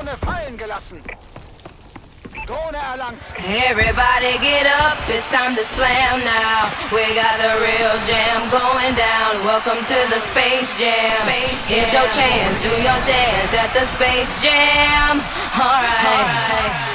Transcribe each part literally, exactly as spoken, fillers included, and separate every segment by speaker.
Speaker 1: Drohne fallen gelassen. Drohne erlangt.
Speaker 2: Everybody get up, it's time to slam now. We got the real jam going down. Welcome to the Space Jam. Here's your chance, do your dance at the Space Jam. Alright. All right.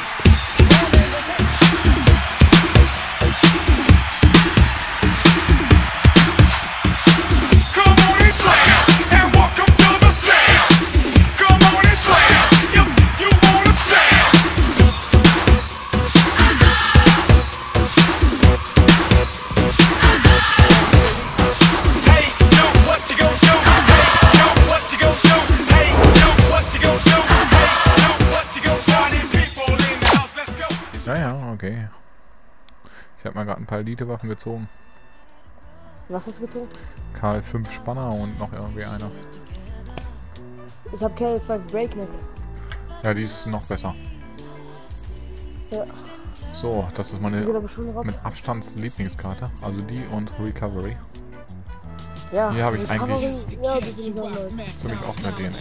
Speaker 3: Okay. Ich habe mal gerade ein paar Elite-Waffen gezogen.
Speaker 4: Was hast du gezogen?
Speaker 3: K L fünf Spanner und noch irgendwie einer.
Speaker 4: Ich habe K L fünf Breakneck.
Speaker 3: Ja, die ist noch besser.
Speaker 4: Ja.
Speaker 3: So, das ist meine
Speaker 4: mit
Speaker 3: mit Abstands Lieblingskarte. Also die und Recovery.
Speaker 4: Ja,
Speaker 3: hier habe ich eigentlich
Speaker 4: ja, die sind so nice.
Speaker 3: ziemlich oft eine D N A.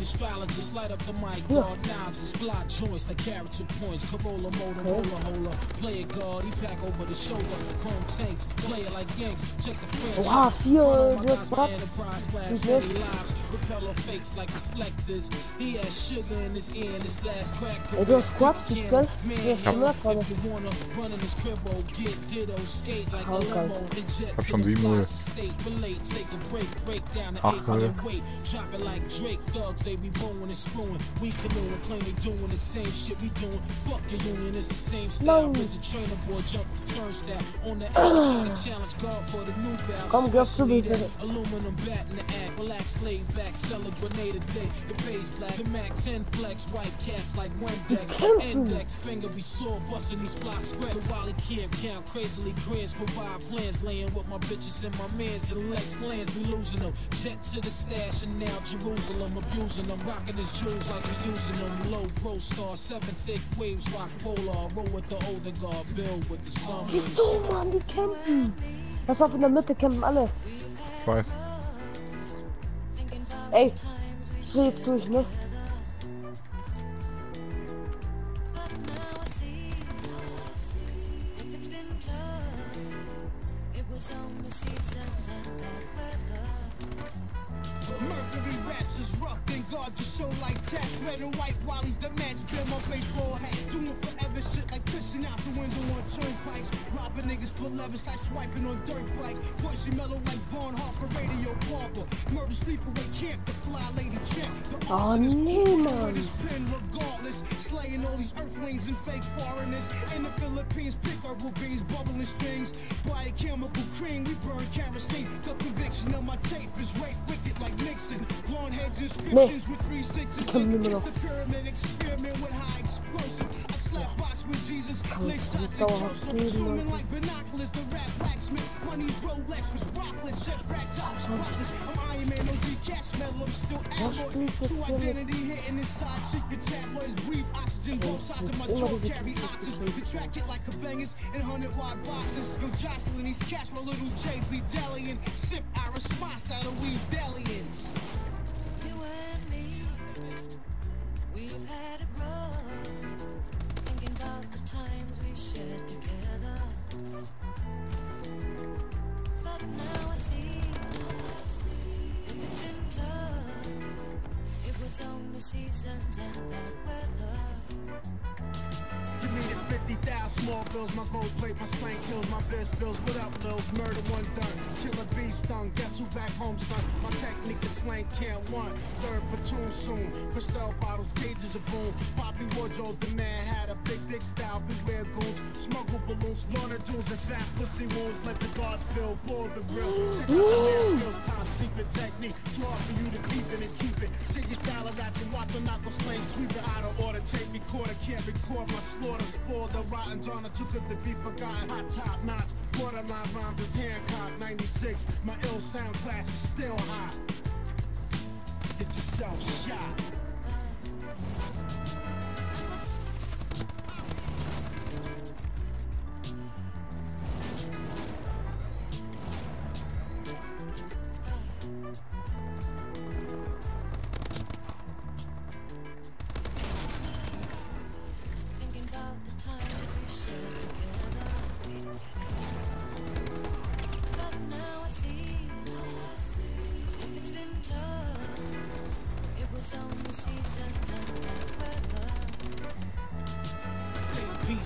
Speaker 4: Ja. Oha, vier, du hast was? Nicht mehr. Ey, du hast Squad, gell?
Speaker 3: Ich hab, ich hab schon sieben null. acht null.
Speaker 4: Komm, geh auf zu mir. Die kämpfen!
Speaker 5: Lands, we losing them. Jet to the stash and now Jerusalem abusing them. Rocking his jewels like we using them. Low pro star, seven thick waves, rock polar. Roll with the older guard, build with the sun.
Speaker 4: Wieso, Mann, die campen? Pass auf, in der Mitte campen alle.
Speaker 3: Ich weiß.
Speaker 4: Ey, ich dreh jetzt durch, ne?
Speaker 5: Mercury raps is rough and God just show like tats. Red and white while he's the match. Bear my baseball hat. Doing forever shit like pissing out the window on turnpikes. Robbing niggas for levers like swiping on dirt bike. Pushing mellow like Vaughn Harper, radio Parker. Murder sleepaway camp, the fly lady champ.
Speaker 4: Oh nee, Mann.
Speaker 5: Regardless, slaying all these earthlings and fake foreigners. In the Philippines, pick up beans, bubbling strings. Buy a chemical cream, we burn kerosene. The conviction of my tape is rape wicked like Nixon. Blonde heads inscriptions with three sixes. The pyramid experiment with high explosive. I slap box with Jesus. Lick shots and Joseph. Swimming like binoculars. The rap blacksmith. Money's Rolex was rockless. Jet rack top spotless. I'm Iron Man, no decaf smell. I'm still alloy. True identity hitting inside. Secret tabloids breathe oxygen. Both sides of my jaw carry oxygen. Retract it like a bangers in hundred wide boxes. Yo, jostling these cats, my little J B Delian. Sip our response out of we Delians.
Speaker 2: You and me, we've had it rough. Thinking about the times we shared together. But now I see, if it's been tough, it was only seasons and bad weather.
Speaker 5: Give me the fifty thousand small bills, my gold plate, my slang kills, my best bills. What up, Lils? Murder one done. Killer bee stung. Guess who back home, son? My technique is slang can't one. Third platoon soon. Crystal bottles, cages of boom. Poppy wardrobe, the man had a big dick style. Beware goons. Smuggle balloons, slaughter dudes, and fat pussy wounds. Let the guard fill for the grill. Check out the last skills, time secret technique. Too hard for you to keep it and keep it. Take your style of rap and watch the knuckle slang. Sweep it out of order. Take me quarter, can't record my slaughter. Spoiled the rotten Donna, too good to be forgotten. Hot top notch, borderline rhymes is Hancock. ninety-six, my ill sound class is still hot. Get yourself shot.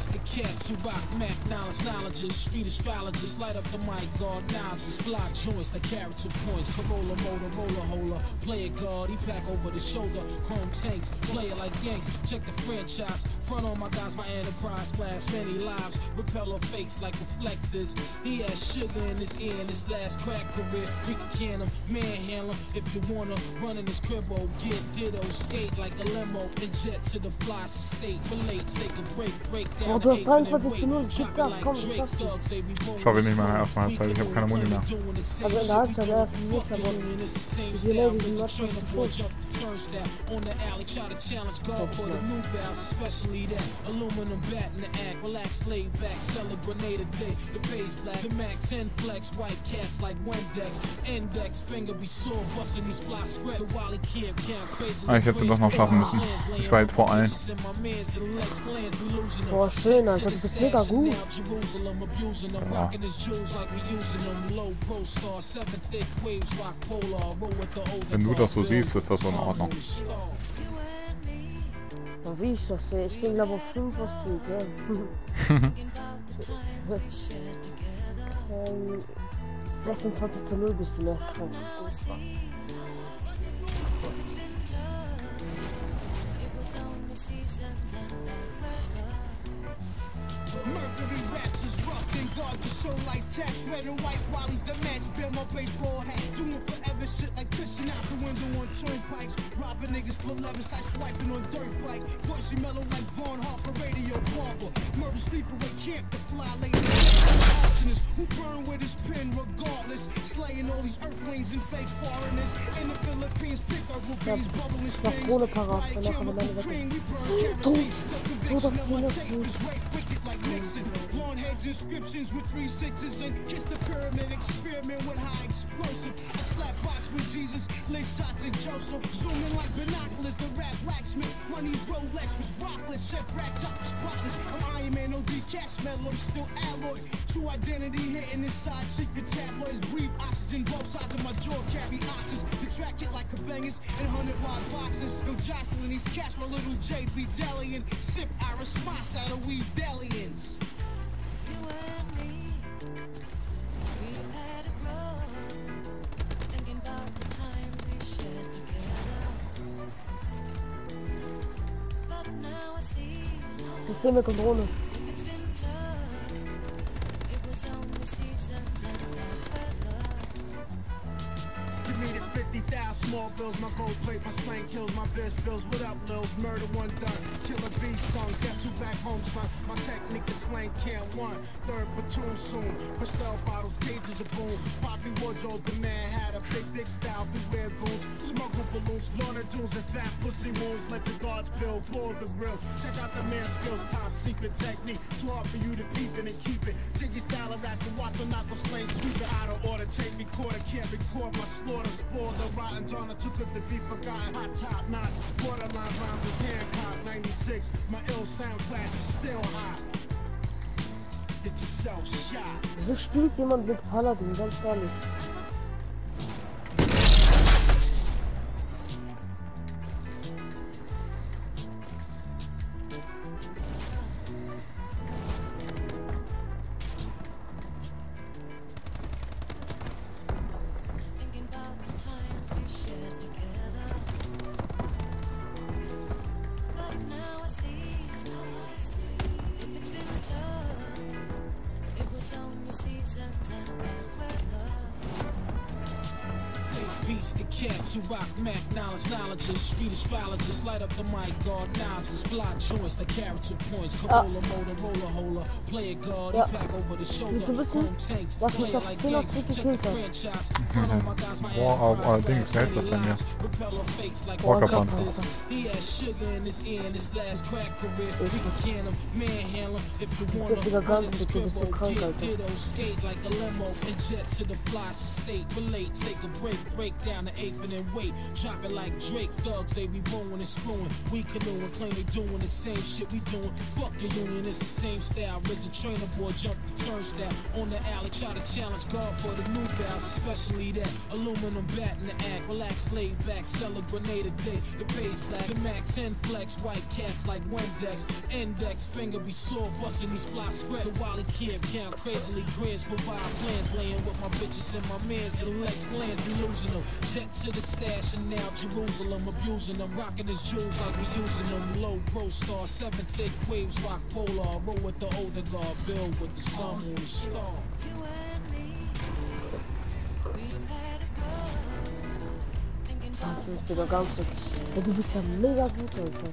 Speaker 5: the cats who rock Mac knowledge, knowledges, street astrologists, light up the mic, guard knowledges, fly joints, the character points, Corolla, Motorola, hola, play it guard, he pack over the shoulder, chrome tanks, play it like Yanks, check the franchise, front on my guys, my enterprise, splash many lives, repeller fakes like reflectors, he has sugar in his ear in his last crack career, we can can him, manhandle him, if you wanna run in his cribbo, get ditto, skate like a limo, and jet to the fly state, relate, take a break, break down.
Speaker 4: Oh, du hast dreiundzwanzig zu null, gib Gas, komm, das schaffst du.
Speaker 3: Schau, wir nicht mal in der ersten Halbzeit, ich habe keine Muni mehr.
Speaker 4: Also in der Halbzeit der ersten nicht, aber die Lady, die macht schon so schön.
Speaker 5: On the alley, try to challenge God for the new bells, especially that aluminum bat in the act. Relax, laid back, sell a grenade a day. The base black, the Mac ten flex, white cats like Wendex. Index, finger be sore, busting these fly spread. The Wally camp, camp, crazy.
Speaker 3: Ah, ich hätte es doch noch schaffen müssen. Ich war jetzt vor allen.
Speaker 4: Boah, schön, Alter, du bist mega gut.
Speaker 3: Ja. Wenn du das so siehst, ist das so in Ordnung.
Speaker 4: Ja, wie ich das sehe, ich bin Level fünf, was du, gell? ähm, sechsundzwanzig zu null bist du, ne?
Speaker 5: Mercury raps is rough and guards the show like tax. Red and white Wally's the match. Bear my baseball hat. Doing forever shit like fishing out the window on turnpikes. Robbing niggas for levers like swiping on dirt bike. Voicey mellow like Vaughn Harper, radio barber. Murder sleepaway camp, the fly lady. Arsonist who burn with his pen regardless. Slaying all these earthlings and fake foreigners. In the Philippines, pick up rubies, bubbling
Speaker 4: Noch ohne Parat, danach haben wir meine Wette. Tot! Tot auf zehn auf
Speaker 5: Long heads inscriptions with three sixes and kiss the pyramid experiment with high explosive. I slap box with Jesus, lay shots at Joseph. Zooming like binoculars, the rap blacksmith. Money's Rolex was rockless, chef rack top spotless. I'm Iron Man, no decast metal, I'm still alloy. True identity hitting inside secret tabloids. Breathe oxygen, both sides of my jaw carry oxys. Contract it like a bangers and hundred wide boxes. No Jocelyn, these cats were little J B Delian. Sip our response out of we Delians.
Speaker 4: Systeme und Drohne. fifty thousand small bills, my gold plate, my slang kills, my best bills. What up, Lils? Murder one done. Killer bee stung. Guess who back home, son? My technique is slang can't one. Third platoon soon. Crystal bottles, cages of boom. Poppy wardrobe, the man had a big dick style. Beware goons. Smuggle balloons, launder dunes, and fat pussy wounds. Let the guards build for the real. Check out the man's skills, top secret technique. Too hard for you to peep it and keep it. Jiggy style of rap, the watch will knock the slang. Sweep it out of order. Take me quarter, can't record my slaughter. Spoil the rotten Donna, too good to be forgotten. Hot top notch, borderline rhymes with Hancock. ninety-six, my ill sound class is still hot. Get yourself shot. Wieso spielt jemand mit Paladin, ganz ehrlich? The cats who rock Mac knowledge, knowledges, street astrologists, light up the mic, guard knowledges, block joints, the character points, Corolla, Motorola, hola, play it guard, he pack over the shoulder, chrome tanks, play it like Yanks, check the franchise, front on my guys, my
Speaker 3: allerdings, wer ist das denn hier? Walker Panzer.
Speaker 5: He has sugar in his ear in his last crack career, we can can him, manhandle him, if you want him, run in his cribbo, ditto, skate like a limo, and jet to the fly state, relate, take a break, break down the apron
Speaker 4: pulling weight, dropping like Drake thugs, they be blowing and screwing. We canoeing, claim they doing the same shit we doing. Fuck your union, it's the same style. Riz a trainer boy, jump the turnstile. On the alley, try to challenge God for the new bounce, especially that aluminum bat in the act. Relax, laid back, sell a grenade a day. The base black, the Mac ten flex, white cats like Wendex. Index, finger be sore, busting these fly spread. The Wally can't count, crazily grins, provide plans. Laying with my bitches and my mans, and Lex lands, we losing them. Jet to the stash and now Jerusalem, abusing them. Rocking his jewels like we using them. Low pro star, seven thick waves, rock polar. Roll with the older guard, build with the sun, moon, and star.
Speaker 6: z tego gałsu, jakby sam mega głupoty.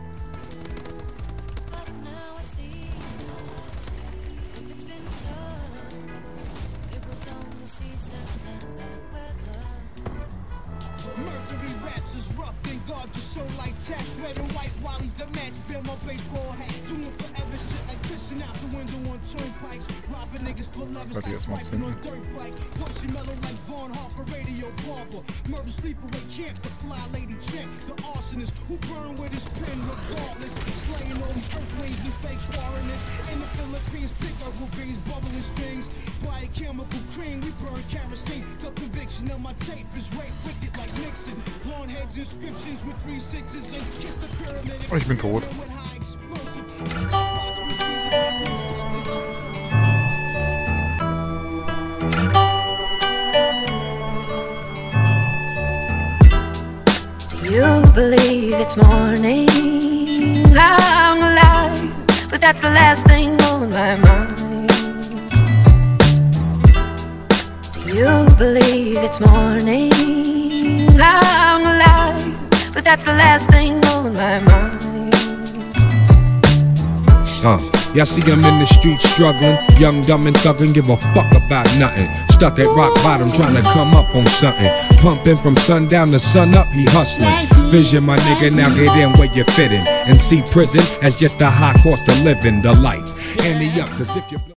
Speaker 4: Mercury raps is rough, then God just show like text. Red and white Wally's the match, feel my baseball hat. Doing forever shit like fishing out the window on turnpikes. Robbing niggas for levers like swiping on dirt bike. Pushing mellow like Vaughn Harper, radio barber. Murder sleepaway camp, the fly lady champ. The arsonist who burn with his pen regardless. Slaying all these earthquakes and fake foreigners. In the Philippines, pick up with beans, bubbling strings. Buy a chemical cream, we burn kerosene. The conviction of my tape is rape wicked like Nixon. Long heads inscriptions with three sixes and kiss the pyramid.
Speaker 3: Oh, ich bin tot.
Speaker 2: Do you believe it's morning? I'm alive, but that's the last thing on my mind. Do you believe it's morning? I'm alive, but that's the last thing on my mind.
Speaker 7: Uh, y'all see him in the street struggling, young, dumb and thuggin', give a fuck about nothing. Stuck at rock bottom trying to come up on something. Pumping from sundown to sun up, he hustling. Vision, my nigga, now get in where you fit in. And see prison as just a high cost of living, the life. And the up, cause if you